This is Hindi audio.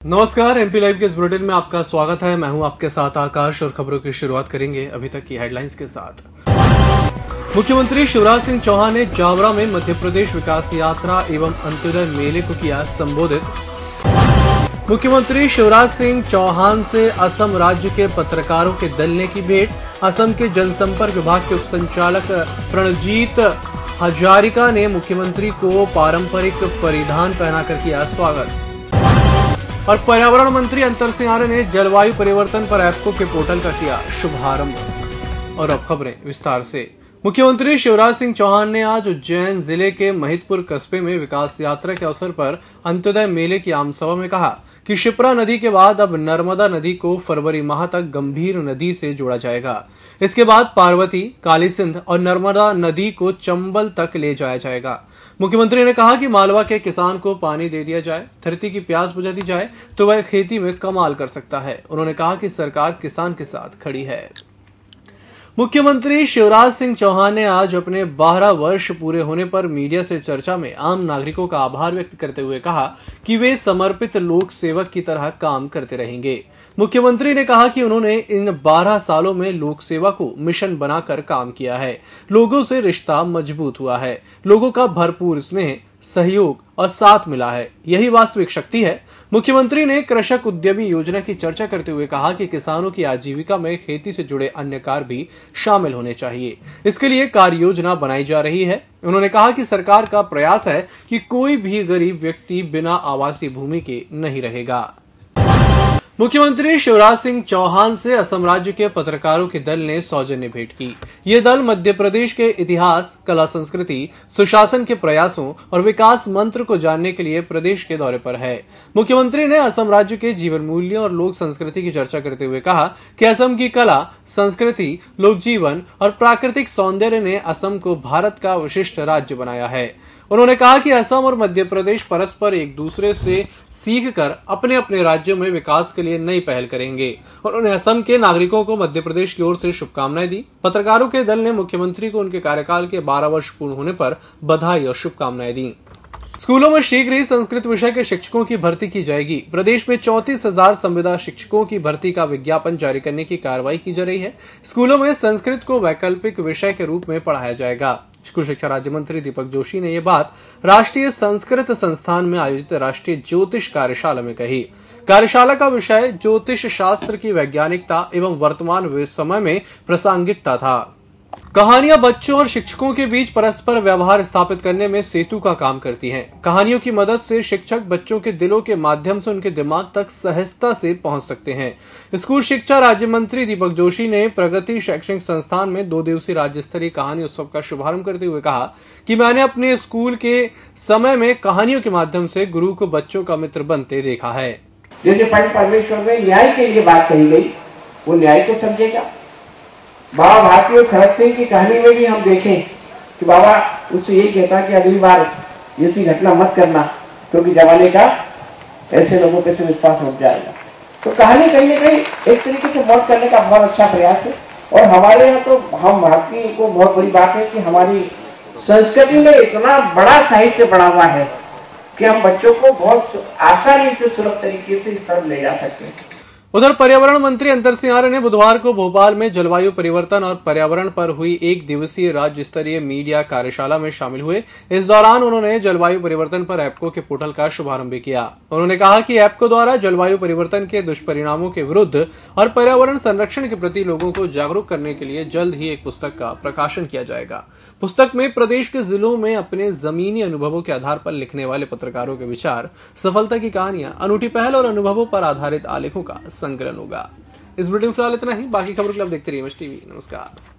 नमस्कार, एमपी लाइव के इस बुलेटिन में आपका स्वागत है। मैं हूं आपके साथ आकाश और खबरों की शुरुआत करेंगे अभी तक की हेडलाइंस के साथ। मुख्यमंत्री शिवराज सिंह चौहान ने जावरा में मध्य प्रदेश विकास यात्रा एवं अंत्योदय मेले को किया संबोधित। मुख्यमंत्री शिवराज सिंह चौहान से असम राज्य के पत्रकारों के दल ने की भेंट। असम के जनसंपर्क विभाग के उप संचालक प्रणजीत हजारिका ने मुख्यमंत्री को पारंपरिक परिधान पहनाकर किया स्वागत। और पर्यावरण मंत्री अंतर सिंह आर्य ने जलवायु परिवर्तन पर एप्को के पोर्टल का किया शुभारंभ। और अब खबरें विस्तार से। मुख्यमंत्री शिवराज सिंह चौहान ने आज उज्जैन जिले के महिदपुर कस्बे में विकास यात्रा के अवसर पर अंत्योदय मेले की आम सभा में कहा कि शिप्रा नदी के बाद अब नर्मदा नदी को फरवरी माह तक गंभीर नदी से जोड़ा जाएगा। इसके बाद पार्वती, काली सिंध और नर्मदा नदी को चंबल तक ले जाया जाएगा। मुख्यमंत्री ने कहा कि मालवा के किसान को पानी दे दिया जाए, धरती की प्यास बुझा दी जाए तो वह खेती में कमाल कर सकता है। उन्होंने कहा कि सरकार किसान के साथ खड़ी है। मुख्यमंत्री शिवराज सिंह चौहान ने आज अपने 12 वर्ष पूरे होने पर मीडिया से चर्चा में आम नागरिकों का आभार व्यक्त करते हुए कहा कि वे समर्पित लोक सेवक की तरह काम करते रहेंगे। मुख्यमंत्री ने कहा कि उन्होंने इन 12 सालों में लोक सेवा को मिशन बनाकर काम किया है। लोगों से रिश्ता मजबूत हुआ है, लोगों का भरपूर स्नेह, सहयोग और साथ मिला है, यही वास्तविक शक्ति है। मुख्यमंत्री ने कृषक उद्यमी योजना की चर्चा करते हुए कहा कि किसानों की आजीविका में खेती से जुड़े अन्य कार्य भी शामिल होने चाहिए। इसके लिए कार्य योजना बनाई जा रही है। उन्होंने कहा कि सरकार का प्रयास है कि कोई भी गरीब व्यक्ति बिना आवासीय भूमि के नहीं रहेगा। मुख्यमंत्री शिवराज सिंह चौहान से असम राज्य के पत्रकारों के दल ने सौजन्य भेंट की। ये दल मध्य प्रदेश के इतिहास, कला संस्कृति, सुशासन के प्रयासों और विकास मंत्र को जानने के लिए प्रदेश के दौरे पर है। मुख्यमंत्री ने असम राज्य के जीवन मूल्यों और लोक संस्कृति की चर्चा करते हुए कहा कि असम की कला, संस्कृति, लोक जीवन और प्राकृतिक सौंदर्य ने असम को भारत का विशिष्ट राज्य बनाया है। उन्होंने कहा कि असम और मध्य प्रदेश परस्पर एक दूसरे से सीखकर अपने अपने राज्यों में विकास के लिए नई पहल करेंगे। उन्होंने असम के नागरिकों को मध्य प्रदेश की ओर से शुभकामनाएं दी। पत्रकारों के दल ने मुख्यमंत्री को उनके कार्यकाल के 12 वर्ष पूर्ण होने पर बधाई और शुभकामनाएं दी। स्कूलों में शीघ्र ही संस्कृत विषय के शिक्षकों की भर्ती की जाएगी। प्रदेश में 34,000 संविदा शिक्षकों की भर्ती का विज्ञापन जारी करने की कार्रवाई की जा रही है। स्कूलों में संस्कृत को वैकल्पिक विषय के रूप में पढ़ाया जाएगा। स्कूल शिक्षा राज्य मंत्री दीपक जोशी ने यह बात राष्ट्रीय संस्कृत संस्थान में आयोजित राष्ट्रीय ज्योतिष कार्यशाला में कही। कार्यशाला का विषय ज्योतिष शास्त्र की वैज्ञानिकता एवं वर्तमान समय में प्रासंगिकता था। कहानियां बच्चों और शिक्षकों के बीच परस्पर व्यवहार स्थापित करने में सेतु का काम करती हैं। कहानियों की मदद से शिक्षक बच्चों के दिलों के माध्यम से उनके दिमाग तक सहजता से पहुंच सकते हैं। स्कूल शिक्षा राज्य मंत्री दीपक जोशी ने प्रगति शैक्षणिक संस्थान में 2 दिवसीय राज्य स्तरीय कहानी उत्सव का शुभारंभ करते हुए कहा कि मैंने अपने स्कूल के समय में कहानियों के माध्यम से गुरु को बच्चों का मित्र बनते देखा है। जैसे पंच परमेश्वर में न्याय के लिए बात कही गई, वो न्याय को समझेगा। बाबा भारती खड़क सिंह की कहानी में भी हम देखें कि बाबा उससे यही कहता कि अगली बार ऐसी घटना मत करना, क्योंकि जमाने का ऐसे लोगों पे से विश्वास उठ जाएगा। तो कहानी कहीं ना कहीं एक तरीके से मौत करने का बहुत अच्छा प्रयास है। और हमारे यहाँ तो हम भारतीय को बहुत बड़ी बात है कि हमारी संस्कृति में इतना बड़ा साहित्य बढ़ा हुआ है कि हम बच्चों को बहुत आसानी से सुलभ तरीके से इस तरफ ले जा सकते हैं। उधर पर्यावरण मंत्री अंतर सिंह आर्य ने बुधवार को भोपाल में जलवायु परिवर्तन और पर्यावरण पर हुई 1 दिवसीय राज्य स्तरीय मीडिया कार्यशाला में शामिल हुए। इस दौरान उन्होंने जलवायु परिवर्तन पर एप्को के पोर्टल का शुभारंभ किया। उन्होंने कहा कि एप्को द्वारा जलवायु परिवर्तन के दुष्परिणामों के विरुद्ध और पर्यावरण संरक्षण के प्रति लोगों को जागरूक करने के लिए जल्द ही एक पुस्तक का प्रकाशन किया जाएगा। पुस्तक में प्रदेश के जिलों में अपने जमीनी अनुभवों के आधार पर लिखने वाले पत्रकारों के विचार, सफलता की कहानियां, अनूठी पहल और अनुभवों पर आधारित आलेखों का संकलन होगा। इस बुलेटिन में फिलहाल इतना ही। बाकी खबरों के लिए आप देखते रहिए एमएच टीवी। नमस्कार।